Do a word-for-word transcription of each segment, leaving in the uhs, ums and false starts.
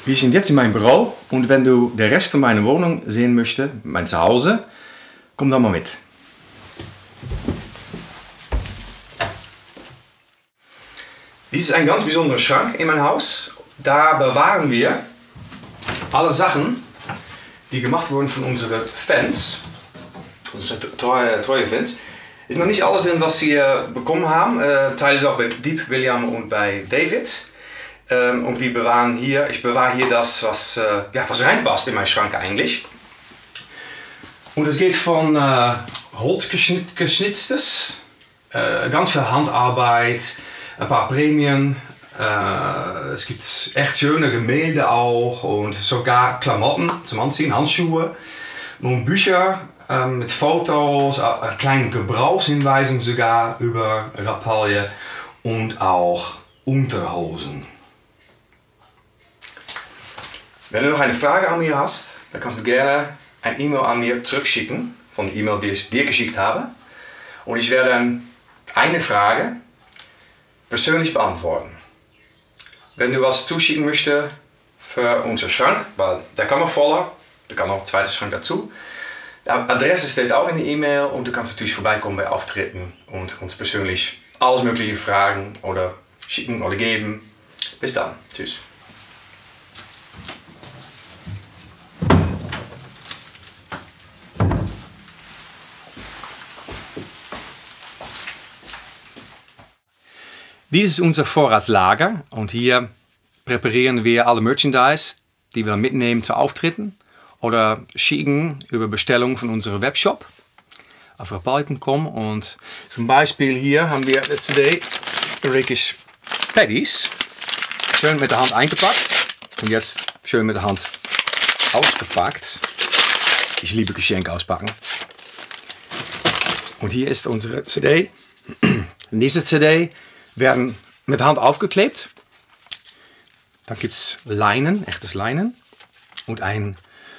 Wir sind jetzt in meinem Büro und wenn du den Rest von meiner Wohnung sehen möchtest, mein Zuhause, komm dann mal mit. Dies ist ein ganz besonderer Schrank in mein Haus. Da bewahren wir alle Sachen, die gemacht wurden von unseren Fans, unsere treue, treue Fans. Ist noch nicht alles drin, was wir bekommen haben. Äh, Teil ist auch bei Diep, William und bei David. Ähm, und wir bewahren hier, ich bewahre hier das, was, äh, ja, was reinpasst in meinen Schrank eigentlich. Und es geht von äh, Holzgeschnitztes, äh, ganz viel Handarbeit, ein paar Prämien. Äh, es gibt echt schöne Gemälde auch und sogar Klamotten zum Anziehen, Handschuhe und Bücher äh, mit Fotos, äh, kleinen Gebrauchshinweisen sogar über Rapalje und auch Unterhosen. Wenn du noch eine Frage an mir hast, dann kannst du gerne ein E-Mail an mir zurückschicken von der E-Mail, die ich dir geschickt habe. Und ich werde dann eine Frage persönlich beantworten. Wenn du was zuschicken möchtest für unseren Schrank, weil der kann noch voller, da kann noch ein zweiter Schrank dazu. Die Adresse steht auch in der E-Mail und du kannst natürlich vorbeikommen bei Auftritten und uns persönlich alles mögliche fragen oder schicken oder geben. Bis dann. Tschüss. Dies ist unser Vorratslager und hier präparieren wir alle Merchandise, die wir mitnehmen zu Auftritten oder schicken über Bestellung von unserem Webshop auf rapalje punkt com. Und zum Beispiel hier haben wir die C D Ricky's Paddies, schön mit der Hand eingepackt und jetzt schön mit der Hand ausgepackt. Ich liebe Geschenke auspacken. Und hier ist unsere C D. Und diese C D werden mit Hand aufgeklebt. Dann gibt es Leinen, echtes Leinen. Und ein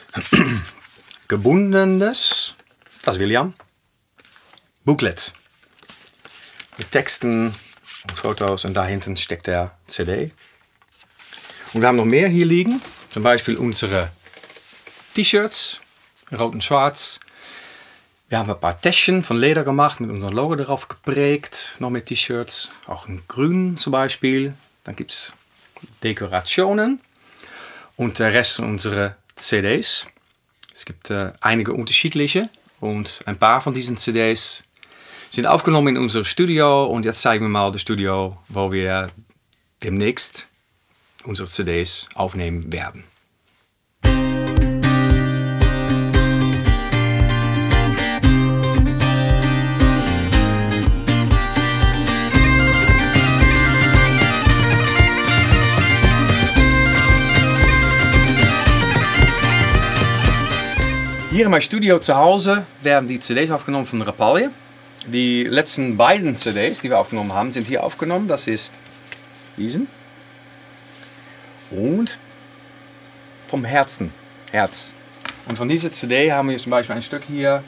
gebundenes, das ist William, Booklet. Mit Texten und Fotos und da hinten steckt der C D. Und wir haben noch mehr hier liegen. Zum Beispiel unsere T-Shirts, rot und schwarz. Wir haben ein paar Täschchen von Leder gemacht, mit unserem Logo darauf geprägt. Noch mehr T-Shirts, auch in grün zum Beispiel. Dann gibt es Dekorationen und der Rest von unseren C Ds. Es gibt äh, einige unterschiedliche und ein paar von diesen C Ds sind aufgenommen in unser Studio. Und jetzt zeigen wir mal das Studio, wo wir demnächst unsere C Ds aufnehmen werden. Hier in meinem Studio zu Hause werden die C Ds aufgenommen von Rapalje. Die letzten beiden C Ds, die wir aufgenommen haben, sind hier aufgenommen. Das ist diesen und vom Herzen, Herz. Und von dieser C D haben wir zum Beispiel ein Stück hier,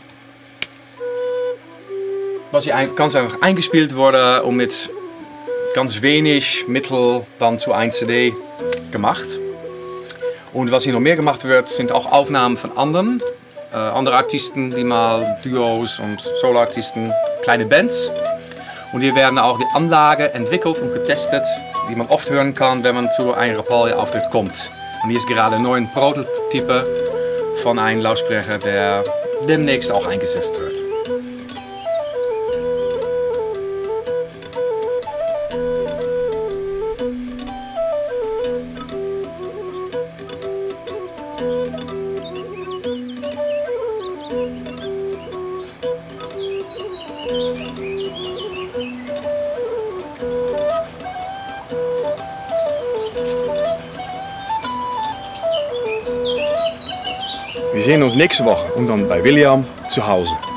was hier ganz einfach eingespielt wurde und mit ganz wenig Mittel dann zu einer C D gemacht. Und was hier noch mehr gemacht wird, sind auch Aufnahmen von anderen. Äh, andere Artisten, die mal Duos und Solo-Artisten, kleine Bands. Und hier werden auch die Anlagen entwickelt und getestet, die man oft hören kann, wenn man zu einem Rapalje-Auftritt kommt. Und hier ist gerade ein neuer Prototype von einem Lautsprecher, der demnächst auch eingesetzt wird. Wir sehen uns nächste Woche und dann bei William zu Hause.